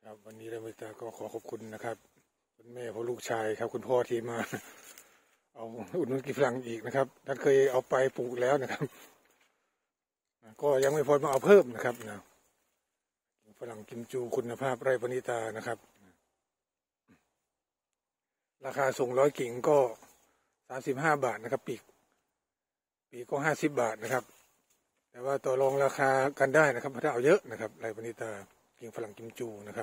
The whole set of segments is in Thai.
ครับวันนี้เราตาก็ขอขอบคุณนะครับคุณแม่พ่อลูกชายครับคุณพ่อที่มาเอาอุดหนุนกิฟลังอีกนะครับท่านเคยเอาไปปลูกแล้วนะครับก็ยังไม่พอมาเอาเพิ่มนะครับนะฝรั่งกิมจูคุณภาพไร่ปณิตานะครับราคาส่ง100 กิ่งก็35 บาทนะครับปีก็50 บาทนะครับแต่ว่าต่อรองราคากันได้นะครับถ้าเอาเยอะนะครับไร่ปณิตากิ่งฝรั่งกิมจูนะครับ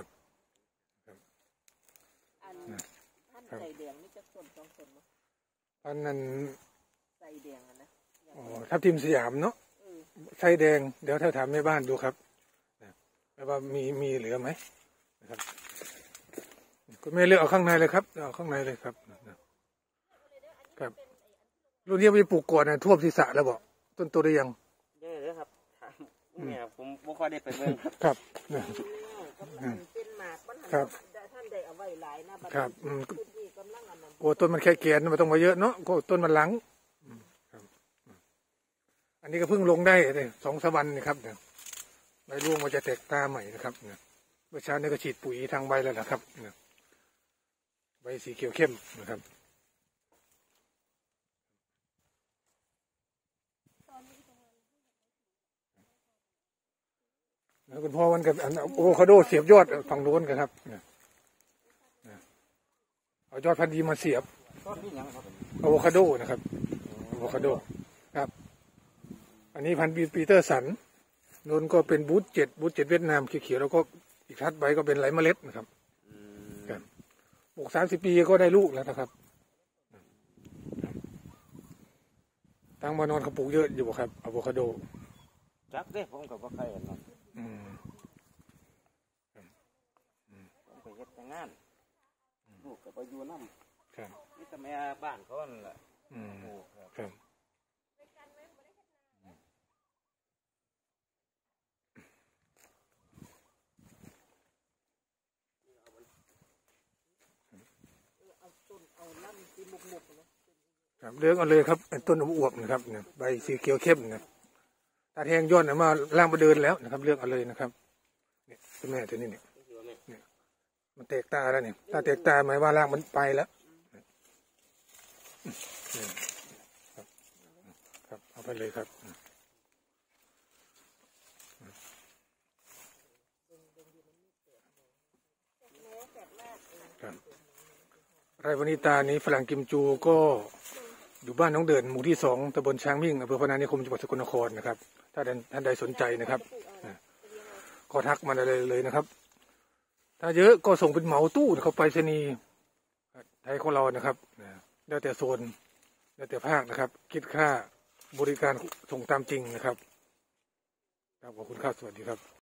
ท่านใส่แดงนี่จะส่วน2 ส่วนมั้งพันนั้นใส่แดงนะทับทิมสยามเนาะใส่แดงเดี๋ยวถ้าถามแม่บ้านดูครับแม่ว่ามีเหลือไหมนะครับคุณแม่เลือกเอาข้างในเลยครับเอาข้างในเลยครับครับรุ่นนี้ไปปลูกก่อนนะท่วมศีรษะแล้วบอกต้นโตได้ยังเยอะครับเนี่ยผมไม่ค่อยได้ไปเบิ่งครับเป็นหมากมันท่านได้เอาไว้หลายนะครับโอ้ต้นมันแค่เกียนมันต้องมาเยอะเนาะก็ต้นมันหลังอันนี้ก็เพิ่งลงได้เลย2-3 วันนี่ครับเนี่ยใบร่วงมันจะแตกตาใหม่นะครับเนี่ยเมื่อเช้านี้ก็ฉีดปุ๋ยทางใบแล้วนะครับเนี่ยใบสีเขียวเข้มนะครับแล้วคุณพ่อมันกับโอโวคาโดเสียบยอดฝั่งโน้นกันครับเอายอดพันธุ์ดีมาเสียบอะโวคาโดนะครับอะโวคาโดครับอันนี้พันธุ์ปีเตอร์สันโน้นก็เป็นบูธ7เวียดนามเขียวๆแล้วก็อีกทัดใบก็เป็นไหลเมล็ดนะครับปลูก30 ปีก็ได้ลูกแล้วนะครับตั้งมานอนเขาปลูกเยอะอยู่ครับอะโวคาโดจักเด้ผมกับว่าใครเนาะผมไปเฮ็ดแต่งานลูกกับไปอยู่น้ำนี่แต่แม่บ้านเขานั่นแหละครับเลือกเอาเลยครับต้นอวบนะครับเนี่ยใบสีเขียวเข้มนะตาแทงยอดนะมาล่างมาเดินแล้วนะครับเลือกเอาเลยนะครับเนี่ยคุณแม่ตัวนี้เนี่ยมันแตกตาแล้วเนี่ยถ้าแตกตาหมายว่าล่างมันไปแล้วครับเอาไปเลยครับไร่วณิตานี้ฝรั่งกิมจูก็อยู่บ้านน้องเดินหมู่ที่2ตำบลช้างมิ่งอำเภอพนานิคมจังหวัดสกลนครนะครับถ้าท่านใดสนใจนะครับก็ทักมาเลยนะครับถ้าเยอะก็ส่งเป็นเหมาตู้เขาไปรษณีย์ไทยของเรานะครับแล้วแต่โซนแล้วแต่ภาคนะครับคิดค่าบริการส่งตามจริงนะครับขอบคุณครับสวัสดีครับ